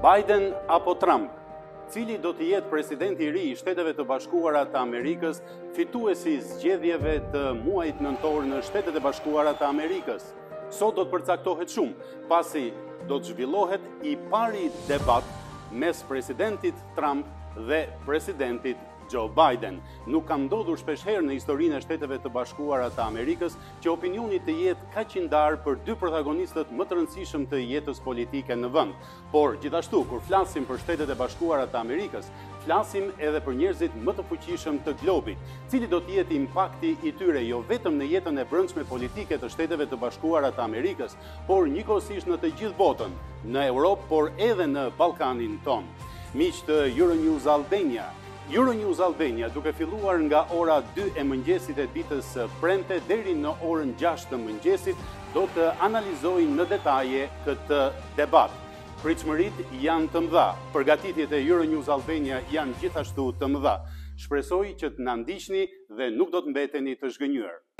Biden apo Trump? Cili do të jetë presidenti i ri i Shteteve të Bashkuara të Amerikës, fituesi i zgjedhjeve të muajit nëntor në Shtetet e Bashkuara të Amerikës? Sot do të përcaktohet shumë, pasi do të zhvillohet i pari debat mes presidentit Trump dhe presidentit Joe Biden. Nuk ka ndodhur shpeshherë në historinë e Shteteve të Bashkuara të Amerikës që opinioni të jetë kaq i ndarë për dy protagonistët më të rëndësishëm të jetës politike në vend. Por gjithashtu, kur flasim për Shtetet e Bashkuara të Amerikës, flasim edhe për njerëzit më të fuqishëm të globit, cili do të jetë impakti i tyre jo vetëm në jetën e brendshme politike të Shteteve të Bashkuara të Amerikës, por njëkohësisht në të gjithë botën, në Europë, por edhe në Ballkanin ton. Miq të Euronews Albania, Euronews Albania, duke filluar nga ora 2 e mëngjesit e ditës së premte deri në orën 6 të mëngjesit, do të analizojnë në detaje këtë debat. Pritshmëritë janë të mëdha, përgatitjet e Euronews Albania janë gjithashtu të mëdha. Shpresoj që të na ndiqni dhe nuk do të mbeteni të zhgënjur.